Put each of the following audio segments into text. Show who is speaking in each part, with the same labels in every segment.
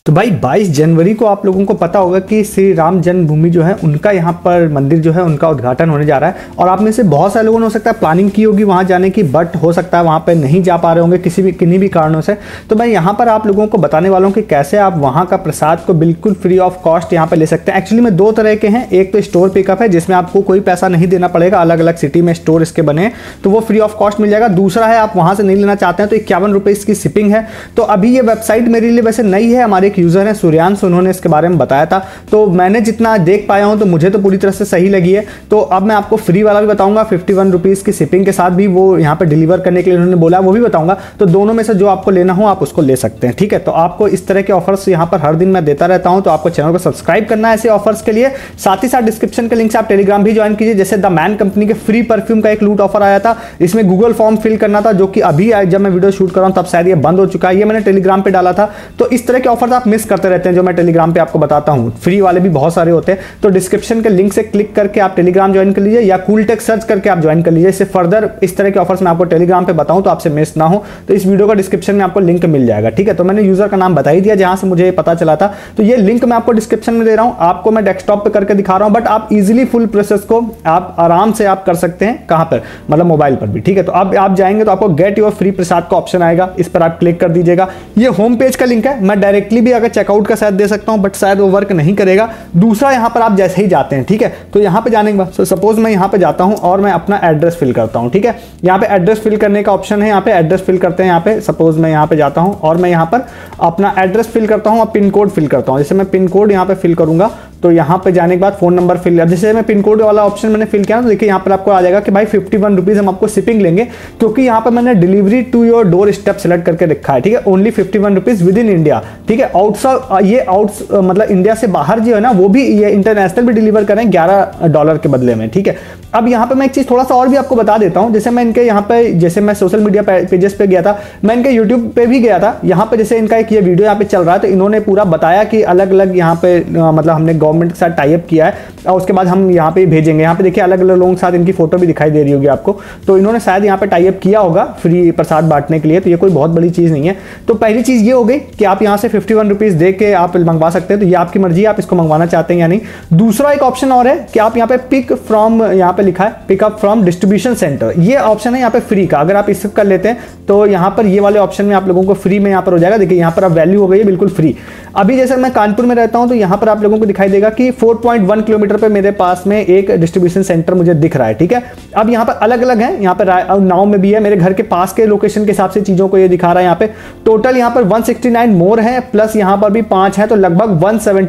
Speaker 1: तो भाई 22 जनवरी को आप लोगों को पता होगा कि श्री राम जन्मभूमि जो है उनका यहाँ पर मंदिर जो है उनका उद्घाटन होने जा रहा है। और आप में से बहुत सारे लोगों ने हो सकता है प्लानिंग की होगी वहाँ जाने की, बट हो सकता है वहाँ पर नहीं जा पा रहे होंगे किन्हीं भी कारणों से। तो मैं यहाँ पर आप लोगों को बताने वाला हूँ कि कैसे आप वहाँ का प्रसाद को बिल्कुल फ्री ऑफ कॉस्ट यहाँ पर ले सकते हैं। एक्चुअली में दो तरह के हैं, एक तो स्टोर पिकअप है जिसमें आपको कोई पैसा नहीं देना पड़ेगा, अलग अलग सिटी में स्टोर इसके बने तो वो फ्री ऑफ कॉस्ट मिल जाएगा। दूसरा है आप वहाँ से नहीं लेना चाहते हैं तो 51 रुपये इसकी शिपिंग है। तो अभी ये वेबसाइट मेरे लिए वैसे नई है, हमारे एक यूजर है सूर्यांश, उन्होंने इसके बारे में बताया था, तो मैंने जितना देख पाया हूं तो मुझे तो पूरी तरह से सही लगी है। तो अब मैं आपको फ्री वाला भी बताऊंगा, 51 रुपीज़ की शिपिंग के साथ भी वो यहाँ पे डिलीवर करने के लिए उन्होंने बोला, वो भी बताऊंगा। तो दोनों में से जो आपको लेना हो आप उसको ले सकते हैं, ठीक है। तो आपको इस तरह के ऑफर्स यहाँ पर हर दिन मैं देता रहता हूँ, तो आपको चैनल को सब्सक्राइब करना है ऐसे ऑफर्स के लिए। साथ ही साथ डिस्क्रिप्शन के लिंक से आप टेलीग्राम भी ज्वाइन कीजिए। जैसे द मैन कंपनी के फ्री परफ्यूम का एक लूट ऑफर आया था, इसमें गूगल फॉर्म फिल करना था, जो कि अभी जब मैं वीडियो शूट कर रहा हूँ तब शायद ये बंद हो चुका है, ये मैंने टेलीग्राम पे डाला था। तो इस तरह के ऑफर्स आप मिस करते रहते हैं जो मैं टेलीग्राम पे आपको बताता हूं, फ्री वाले भी बहुत सारे होते हैं। तो डिस्क्रिप्शन के लिंक से क्लिक करके आप टेलीग्राम ज्वाइन कर लीजिए या कूलटेक सर्च करके आप ज्वाइन कर लीजिए। इससे फर्दर इस तरह के ऑफर्स मैं आपको टेलीग्राम पे बताऊं तो आपसे मिस ना हो, तो इस वीडियो का डिस्क्रिप्शन में आपको लिंक मिल जाएगा, ठीक है। तो मैंने यूजर का नाम बता ही दिया जहां से मुझे पता चला था, तो ये लिंक मैं आपको डिस्क्रिप्शन में दे रहा हूं, आपको मैं डेस्कटॉप पे करके दिखा रहा हूं, बट आप इजिली फुल प्रोसेस को आप आराम से आप कर सकते हैं। कहां पर, मतलब मोबाइल पर भी, ठीक है। तो अब आप जाएंगे तो आपको गेट योर फ्री प्रसाद का ऑप्शन आएगा, इस पर आप क्लिक कर दीजिएगा। ये होम पेज का लिंक है, मैं डायरेक्टली भी अगर चेकआउट का शायद दे सकता हूं, बट शायद वो वर्क नहीं करेगा। दूसरा यहां पर आप जैसे ही जाते हैं, ठीक है, तो यहां पे जाने के बाद सपोज मैं यहां पे जाता हूं और मैं अपना एड्रेस फिल करता हूं, ठीक है। यहां पे एड्रेस फिल करने का ऑप्शन है, यहां पे एड्रेस फिल करते हैं। यहां पे सपोज मैं यहां पे जाता हूं और मैं यहां पर अपना एड्रेस फिल करता हूं और पिन कोड फिल करता हूं। जैसे मैं पिन कोड यहां पे फिल करूंगा तो यहां पे जाने के बाद फोन नंबर फिल, जैसे मैं पिन कोड वाला ऑप्शन मैंने फिल किया तो देखिए यहां पर आपको आ जाएगा कि भाई 51 रुपीज हम आपको शिपिंग लेंगे, क्योंकि यहां पर मैंने delivery to your doorstep select करके रखा है, ठीक है। Only 51 rupees within India, ठीक है। आउटसाइड ये मतलब इंडिया से बाहर जो है ना वो भी ये इंटरनेशनल भी डिलीवर करें $11 के बदले में, ठीक है। अब यहाँ पे मैं एक चीज थोड़ा सा और भी आपको बता देता हूँ। जैसे मैं इनके यहाँ पे, जैसे मैं सोशल मीडिया पेजेस पे गया था, मैं इनके यूट्यूब पे भी गया था, यहाँ पे जैसे इनका एक ये वीडियो यहाँ पे चल रहा है तो इन्होंने पूरा बताया कि अलग अलग यहाँ पे मतलब हमने गवर्नमेंट के साथ टाई अप किया है और उसके बाद हम यहाँ पे भेजेंगे। यहाँ पे देखिए अलग अलग लोगों के साथ इनकी फोटो भी दिखाई दे रही होगी आपको, तो इन्होंने शायद यहाँ पे टाई अप किया होगा फ्री प्रसाद बांटने के लिए, तो ये कोई बहुत बड़ी चीज नहीं है। तो पहली चीज ये हो गई कि आप यहाँ से 51 रुपीज दे के आप मंगवा सकते हैं, तो ये आपकी मर्जी है आप इसको मंगवाना चाहते हैं या नहीं। दूसरा एक ऑप्शन और है कि आप यहाँ पे पिक फ्रॉम, यहाँ पे लिखा है पिकअप फ्रॉम डिस्ट्रीब्यूशन सेंटर, ये ऑप्शन है यहाँ पे फ्री का। अगर आप इसे कर लेते हैं तो यहाँ पर ये वाले ऑप्शन में आप लोगों को फ्री में यहाँ पर हो जाएगा। देखिए यहाँ पर अब वैल्यू हो गई है बिल्कुल फ्री। अभी जैसे मैं कानपुर में रहता हूँ तो यहाँ पर आप लोगों को दिखाई देगा कि 4.1 किलोमीटर पे मेरे पास में एक डिस्ट्रीब्यूशन सेंटर मुझे दिख रहा है, ठीक है। अब यहाँ पर अलग अलग है, यहाँ पर नाव में भी है, मेरे घर के पास के लोकेशन के हिसाब से चीजों को ये दिखा रहा है। यहाँ पे टोटल यहाँ पर 169 मोर है, प्लस यहाँ पर भी 5 है, तो लगभग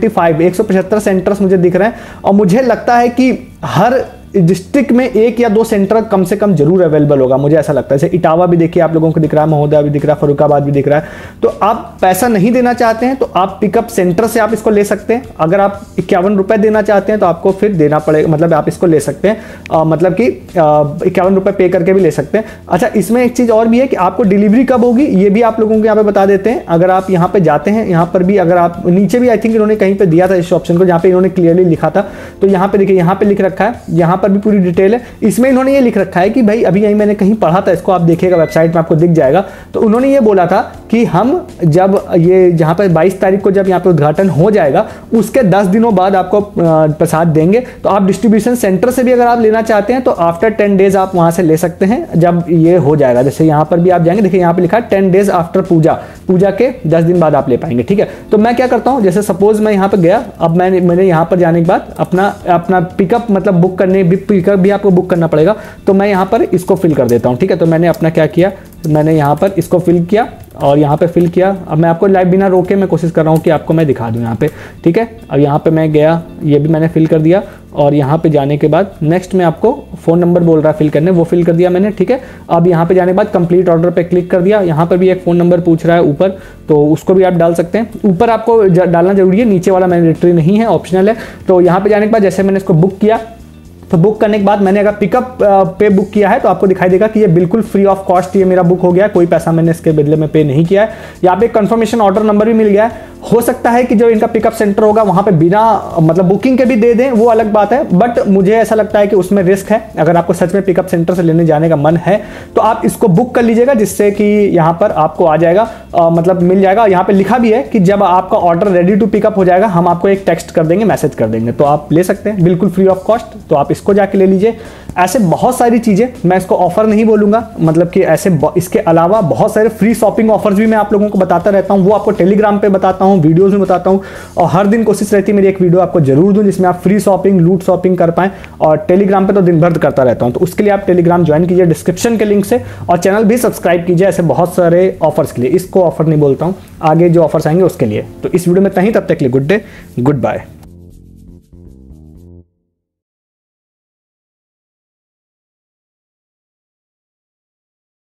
Speaker 1: 175 सेंटर्स मुझे दिख रहे हैं। और मुझे लगता है कि हर डिस्ट्रिक्ट में एक या दो सेंटर कम से कम जरूर अवेलेबल होगा, मुझे ऐसा लगता है। जैसे इटावा भी देखिए आप लोगों को दिख रहा है, महोदया भी दिख रहा है, फरुखाबाद भी दिख रहा है। तो आप पैसा नहीं देना चाहते हैं तो आप पिकअप सेंटर से आप इसको ले सकते हैं। अगर आप 51 रुपए देना चाहते हैं तो आपको फिर देना पड़ेगा, मतलब आप इसको ले सकते हैं, मतलब कि 51 रुपए पे करके भी ले सकते हैं। अच्छा, इसमें एक चीज और भी है कि आपको डिलीवरी कब होगी ये भी आप लोगों को यहाँ पे बता देते हैं। अगर आप यहाँ पे जाते हैं, यहाँ पर भी अगर आप नीचे भी आई थिंक इन्होंने कहीं पे दिया था इस ऑप्शन को, जहाँ पे इन्होंने क्लियरली लिखा था, तो यहाँ पे देखिए यहाँ पे लिख रखा है, यहाँ पर भी पूरी डिटेल है। इसमें इन्होंने ये लिख रखा है कि भाई अभी यही मैंने कहीं पढ़ा था, इसको आप देखिएगा वेबसाइट में आपको दिख जाएगा। तो उन्होंने ये बोला था कि हम जब ये जहां पर 22 तारीख को जब यहाँ पे उद्घाटन हो जाएगा उसके 10 दिनों बाद आपको प्रसाद देंगे। तो आप डिस्ट्रीब्यूशन सेंटर से भी अगर आप लेना चाहते हैं तो आफ्टर 10 डेज आप वहां से ले सकते हैं जब ये हो जाएगा। जैसे यहाँ पर भी आप जाएंगे, देखिए यहाँ पे लिखा है 10 डेज आफ्टर पूजा के 10 दिन बाद आप ले पाएंगे, ठीक है। तो मैं क्या करता हूँ, जैसे सपोज मैं यहाँ पे गया, अब मैंने यहाँ पर जाने के बाद अपना पिकअप मतलब बुक करने पिकअप भी आपको बुक करना पड़ेगा, तो मैं यहाँ पर इसको फिल कर देता हूँ, ठीक है। तो मैंने अपना क्या किया, मैंने यहाँ पर इसको फिल किया और यहाँ पे फिल किया। अब मैं आपको लाइव बिना रोके मैं कोशिश कर रहा हूँ कि आपको मैं दिखा दूँ यहाँ पे, ठीक है। अब यहाँ पे मैं गया, ये भी मैंने फिल कर दिया और यहाँ पे जाने के बाद नेक्स्ट में आपको फ़ोन नंबर बोल रहा है फिल करने, वो फिल कर दिया मैंने, ठीक है। अब यहाँ पे जाने के बाद कंप्लीट ऑर्डर पे क्लिक कर दिया। यहाँ पर भी एक फ़ोन नंबर पूछ रहा है ऊपर, तो उसको भी आप डाल सकते हैं। ऊपर आपको डालना जरूरी है, नीचे वाला मैंडेटरी नहीं है, ऑप्शनल है। तो यहाँ पे जाने के बाद जैसे मैंने इसको बुक किया, तो बुक करने के बाद मैंने अगर पिकअप पे बुक किया है तो आपको दिखाई देगा कि ये बिल्कुल फ्री ऑफ कॉस्ट ये मेरा बुक हो गया, कोई पैसा मैंने इसके बदले में पे नहीं किया है। यहाँ पे कंफर्मेशन ऑर्डर नंबर भी मिल गया है। हो सकता है कि जो इनका पिकअप सेंटर होगा वहां पे बिना मतलब बुकिंग के भी दे दें, वो अलग बात है, बट मुझे ऐसा लगता है कि उसमें रिस्क है। अगर आपको सच में पिकअप सेंटर से लेने जाने का मन है तो आप इसको बुक कर लीजिएगा, जिससे कि यहाँ पर आपको आ जाएगा, मतलब मिल जाएगा। यहाँ पे लिखा भी है कि जब आपका ऑर्डर रेडी टू पिकअप हो जाएगा हम आपको एक टेक्स्ट कर देंगे, मैसेज कर देंगे, तो आप ले सकते हैं बिल्कुल फ्री ऑफ कॉस्ट। तो आप इसको जाके ले लीजिए। ऐसे बहुत सारी चीजें, मैं इसको ऑफर नहीं बोलूंगा, मतलब कि ऐसे इसके अलावा बहुत सारे फ्री शॉपिंग ऑफर्स भी मैं आप लोगों को बताता रहता हूं, वो आपको टेलीग्राम पे बताता हूं, वीडियोस में बताता हूं, और हर दिन कोशिश रहती है मेरी एक वीडियो आपको जरूर दूं जिसमें आप फ्री शॉपिंग, लूट शॉपिंग कर पाएं। और टेलीग्राम पे तो दिन भर करता रहता हूं, तो उसके लिए आप टेलीग्राम ज्वाइन कीजिए डिस्क्रिप्शन के लिंक से, और चैनल भी सब्सक्राइब कीजिए ऐसे बहुत सारे ऑफर्स के लिए। इसको ऑफर नहीं बोलता हूं, आगे जो ऑफर्स आएंगे उसके लिए। तो इस वीडियो में इतना ही, तब तक के लिए गुड डे, गुड बाय।